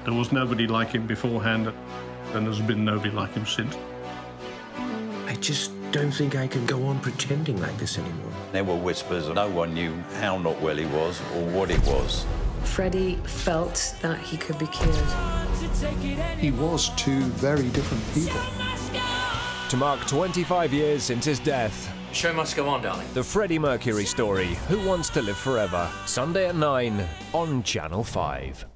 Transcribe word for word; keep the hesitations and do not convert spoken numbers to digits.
There was nobody like him beforehand, and there's been nobody like him since. I just don't think I can go on pretending like this anymore. There were whispers, and no one knew how not well he was or what it was. Freddie felt that he could be cured. He was two very different people. To mark twenty-five years since his death, The show must go on, darling. The Freddie Mercury Story, Who Wants to Live Forever, Sunday at nine on Channel five.